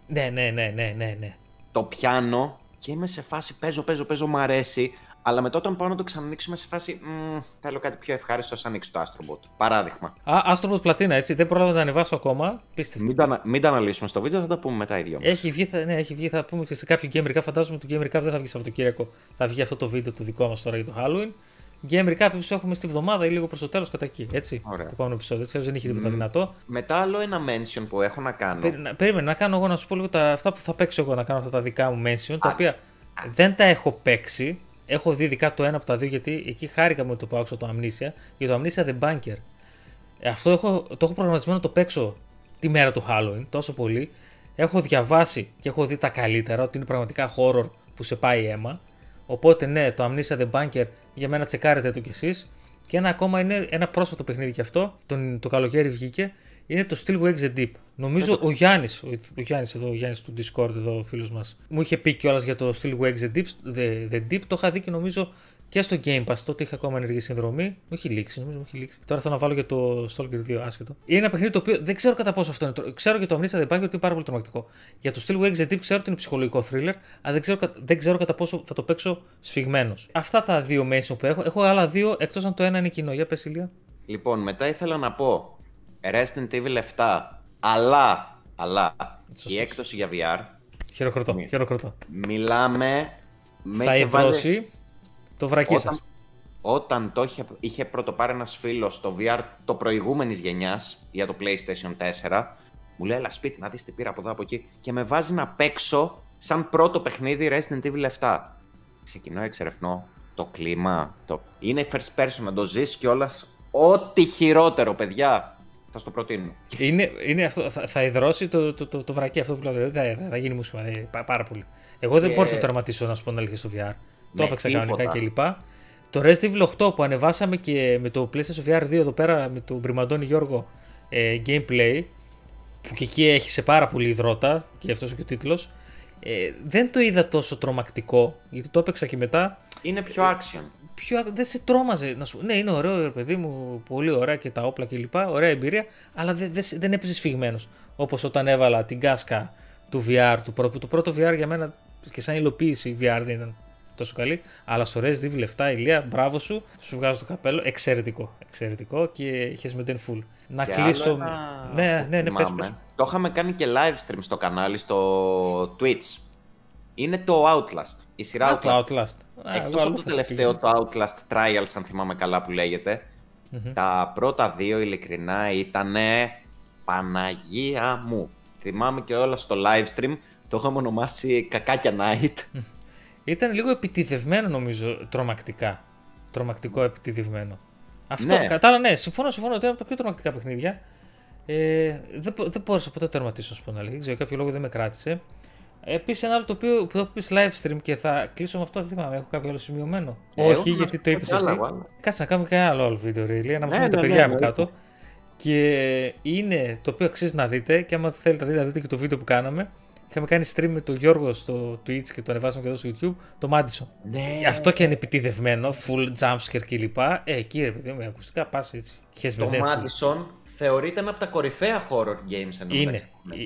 Ναι. Το πιάνω και είμαι σε φάση παίζω, μ' αρέσει. Αλλά μετά όταν πάω να το ξανανοίξουμε σε φάση. Θέλω κάτι πιο ευχάριστο, σαν ανοίξω το Astrobot. Παράδειγμα. Astrobot πλατίνα, έτσι. Δεν πρόλαβα να τα ανεβάσω ακόμα. Πίστευτο. Μην τα αναλύσουμε στο βίντεο, θα τα πούμε μετά οι δυο μας. Έχει βγει, θα πούμε και σε κάποιο Gamer Cup. Φαντάζομαι ότι το Gamer Cup δεν θα βγει Σαββατοκύριακο. Θα βγει αυτό το βίντεο το δικό μας τώρα για το Halloween. Gamer Cup που έχουμε στη βδομάδα ή λίγο προς το τέλος κατά εκεί. Έτσι. Ωραία. Το επόμενο επεισόδιο. Έτσι, δεν είχε τίποτα δυνατό. Μετά άλλο ένα mention που έχω να κάνω. Περίμενε να κάνω εγώ να σου πω λίγο αυτά που θα παίξω εγώ, να κάνω αυτά τα δικά μου mention. Τα οποία δεν τα έχω παίξει. Έχω δει ειδικά το ένα από τα δύο γιατί εκεί χάρηκα με το που άκουσα το Amnesia. Για το Amnesia The Bunker. Αυτό το έχω προγραμματισμένο να το παίξω τη μέρα του Halloween τόσο πολύ. Έχω διαβάσει και έχω δει τα καλύτερα, ότι είναι πραγματικά horror που σε πάει αίμα. Οπότε ναι, το Amnesia The Bunker για μένα τσεκάρετε το κι εσείς. Και ένα ακόμα είναι ένα πρόσφατο παιχνίδι κι αυτό, το καλοκαίρι βγήκε. Είναι το Still Wakes the Deep. Νομίζω ο Γιάννης εδώ, ο Γιάννης του Discord εδώ, ο φίλος μας, μου είχε πει κιόλας για το Still Wakes the Deep. Το είχα δει και νομίζω και στο Game Pass. Τότε είχα ακόμα ενεργή συνδρομή. Μου έχει λήξει, νομίζω. Τώρα θέλω να βάλω και το Stalker 2, άσχετο. Είναι ένα παιχνίδι το οποίο δεν ξέρω κατά πόσο αυτό είναι. Ξέρω για το Amnesia The Bunker ότι είναι πάρα πολύ τρομακτικό. Για το Still Wakes the Deep ξέρω ότι είναι ψυχολογικό thriller, αλλά δεν ξέρω κατά πόσο θα το παίξω σφιγμένος. Αυτά τα δύο mention που έχω. Έχω άλλα δύο εκτός αν το ένα είναι κοινό. Για πες, Ηλία. Λοιπόν, μετά ήθελα να πω Resident Evil 7, αλλά η έκδοση για VR. Χειροκροτώ. Μιλάμε. Θα υδρώσει το βρακί σας. Όταν το είχε πρωτοπάρει ένας φίλος στο VR το προηγούμενης γενιάς για το PlayStation 4, μου λέει έλα σπίτι να δεις τι πήρα από εδώ από εκεί και με βάζει να παίξω σαν πρώτο παιχνίδι Resident Evil 7. Ξεκινώ, εξερευνώ το κλίμα. Είναι first person να το ζεις κιόλας. Ό,τι χειρότερο, παιδιά. Θα στο προτείνω. Είναι αυτό, θα υδρώσει το βρακί αυτό που λέω. Θα γίνει μουσική πάρα πολύ. Εγώ δεν μπορούσα να το τερματίσω, να σου πω την αλήθεια, στο VR. Το έπαιξα κανονικά κλπ. Το Resident Evil 8 που ανεβάσαμε και με το PlayStation VR 2 εδώ πέρα με τον Πριμαντώνη Γιώργο gameplay, που και εκεί έχει σε πάρα πολύ υδρότα, και αυτός και ο τίτλος. Δεν το είδα τόσο τρομακτικό, γιατί το έπαιξα και μετά. Είναι πιο action. Δεν σε τρόμαζε. Ναι, είναι ωραίο, παιδί μου, πολύ ωραία και τα όπλα κλπ. Ωραία εμπειρία, αλλά δεν έπαιζε σφιγμένος. Όπως όταν έβαλα την κάσκα του VR του πρώτου. Το πρώτο VR για μένα και σαν υλοποίηση VR δεν ήταν τόσο καλή. Αλλά στο Resident Evil 7, Ηλία, μπράβο σου. Σου βγάζω το καπέλο. Εξαιρετικό και είχες με την full. Να και κλείσω. Ναι, πες. Το είχαμε κάνει και live stream στο κανάλι στο Twitch. Είναι το Outlast. Η σειρά Outlast. Εκτός από το τελευταίο, το Outlast Trials, αν θυμάμαι καλά που λέγεται, τα πρώτα δύο ειλικρινά ήτανε Παναγία μου. Θυμάμαι και όλα στο live stream Το είχαμε ονομάσει Κακάκια Night. Ήταν λίγο επιτηδευμένο νομίζω, τρομακτικά. Τρομακτικό επιτηδευμένο. Αυτό, Ναι. κατάλαβα, ναι, συμφωνώ ότι είναι από τα πιο τρομακτικά παιχνίδια. Δεν μπόρεσα ποτέ να τερματίσω, να πω την αλήθεια. Δεν ξέρω, κάποιο λόγο δεν με κράτησε. Επίσης, ένα άλλο το οποίο που το είπες live stream και θα κλείσω με αυτό, δεν θυμάμαι, έχω κάποιο άλλο σημειωμένο. Όχι, γιατί το είπες εσύ. Κάτσε να κάνουμε και ένα άλλο βίντεο, Ηλία, να βάλουμε τα παιδιά μου κάτω. Και είναι το οποίο αξίζει να δείτε, και άμα θέλετε να δείτε και το βίντεο που κάναμε. Είχαμε κάνει stream με τον Γιώργο στο Twitch και το ανεβάσαμε και εδώ στο YouTube, το Madison. Ναι. Αυτό και είναι επιτηδευμένο, full jumpscare κλπ. Εκεί ρε παιδί, με ακουστικά πας έτσι. Το Madison θεωρείται ένα από τα κορυφαία horror games είναι.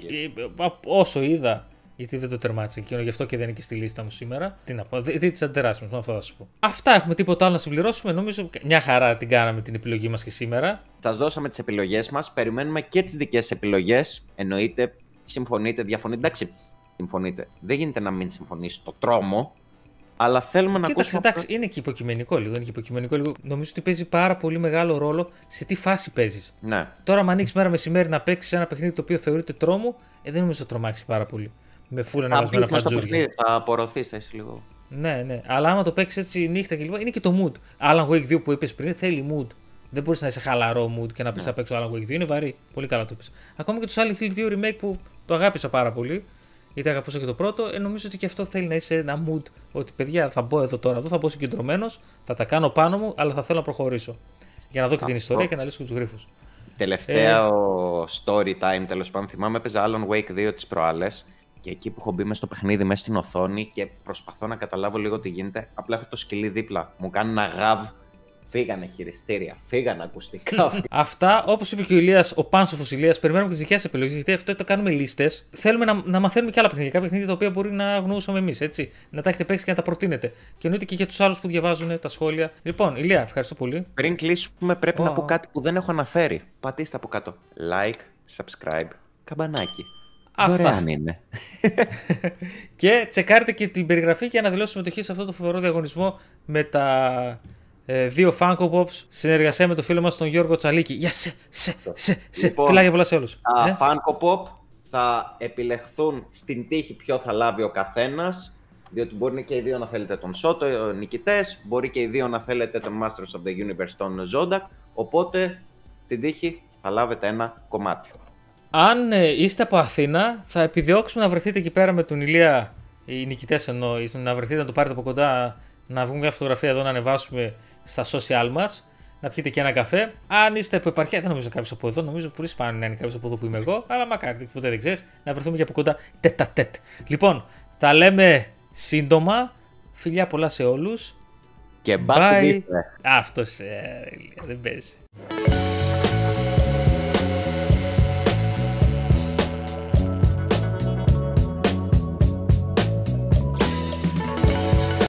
Όσο είδα, γιατί δεν το τερμάτισε εκείνο, γι' αυτό και δεν είναι και στη λίστα μου σήμερα. Τι να πω, δείτε τις αντεράσεις μου, αυτό θα σου πω. Αυτά, έχουμε τίποτα άλλο να συμπληρώσουμε. Νομίζω μια χαρά την κάναμε την επιλογή μας και σήμερα. Σας δώσαμε τις επιλογές μας, περιμένουμε και τις δικές επιλογές. Εννοείται, συμφωνείτε, διαφωνείτε. Εντάξει, συμφωνείτε. Δεν γίνεται να μην συμφωνήσει το τρόμο, αλλά θέλουμε να ακούσουμε. Εντάξει, είναι και υποκειμενικό λίγο. Νομίζω ότι παίζει πάρα πολύ μεγάλο ρόλο σε τι φάση παίζεις. Ναι. Τώρα, αν ανοίξει μέρα μεσημέρι να παίξει ένα παιχνίδι το οποίο θεωρείται τρόμο, δεν νομίζω ότι τρομάξει πάρα πολύ. Με φούλα ανεβασμένα παντζούρια. Θα απορροφήσεις εσύ λίγο. Ναι. Αλλά άμα το παίξει έτσι νύχτα και λοιπά, είναι και το mood. Alan Wake 2 που είπες πριν θέλει mood. Δεν μπορεί να είσαι χαλαρό mood και να πει να παίξω Alan Wake 2. Είναι βαρύ. Πολύ καλά το είπες. Ακόμα και το Silent Hill 2 remake που το αγάπησα πάρα πολύ. Γιατί αγαπούσα και το πρώτο, νομίζω ότι και αυτό θέλει να είσαι ένα mood. Ότι παιδιά θα μπω εδώ τώρα, θα μπω συγκεντρωμένος, θα τα κάνω πάνω μου, αλλά θα θέλω να προχωρήσω. Για να δω και την ιστορία και να λύσω και τους γρίφους. Τελευταία story time, τέλος πάντων, θυμάμαι έπαιζα Alan Wake 2 τις προάλλες. Και εκεί που έχω μπει μέσα στο παιχνίδι, μέσα στην οθόνη και προσπαθώ να καταλάβω λίγο τι γίνεται, απλά έχω το σκυλί δίπλα. Μου κάνει ένα γαβ. Φύγανε χειριστήρια, φύγανε ακουστικά. Αυτά, όπως είπε και ο Ηλίας, ο Πάνσοφος Ηλίας, περιμένουμε και τις δικές επιλογές. Γιατί αυτό το κάνουμε λίστες. Θέλουμε να μαθαίνουμε και άλλα παιχνίδια. Κάποια παιχνίδια τα οποία μπορεί να γνωρούσαμε εμείς, έτσι. Να τα έχετε παίξει και να τα προτείνετε. Και εννοείται και για τους άλλους που διαβάζουν τα σχόλια. Λοιπόν, Ηλία, ευχαριστώ πολύ. Πριν κλείσουμε, πρέπει να πω κάτι που δεν έχω αναφέρει. Πατήστε από κάτω. Like, subscribe, καμπανάκι. Δωρεάν είναι. Και τσεκάρετε και την περιγραφή για να δηλώσετε συμμετοχή σε αυτό το φοβερό διαγωνισμό με τα 2 Funko Pops, συνεργασία με το φίλο μας τον Γιώργο Τσαλίκη. Γεια σε. Λοιπόν, φιλάκια πολλά σε όλους. Τα Funko Pop θα επιλεχθούν στην τύχη ποιο θα λάβει ο καθένας, διότι μπορεί και οι δύο να θέλετε τον Σότο, νικητές, μπορεί και οι δύο να θέλετε τον Masters of the Universe, τον Zodak, οπότε στην τύχη θα λάβετε ένα κομμάτι. Αν είστε από Αθήνα, θα επιδιώξουμε να βρεθείτε εκεί πέρα με τον Ηλία, οι νικητές εννοώ, να βρεθείτε να το πάρετε από κοντά, να βγούμε μια φωτογραφία εδώ να ανεβάσουμε στα social μας, να πιείτε και ένα καφέ. Αν είστε από επαρχία, δεν νομίζω κάποιος από εδώ, νομίζω πολύ σπάνιο να είναι κάποιος από εδώ που είμαι εγώ, αλλά μακάρι, ποτέ δεν ξέρεις, να βρεθούμε και από κοντά τέτα-τέτ. Λοιπόν, τα λέμε σύντομα. Φιλιά πολλά σε όλους. Και μπας στην Αυτός δεν παίζει.